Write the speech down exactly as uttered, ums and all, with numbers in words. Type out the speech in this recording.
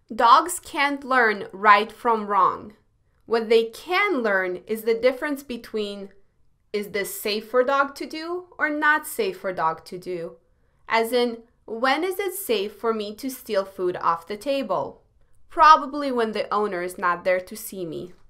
Dogs can't learn right from wrong. What they can learn is the difference between, is this safe for dog to do or not safe for dog to do? As in, when is it safe for me to steal food off the table? Probably when the owner is not there to see me.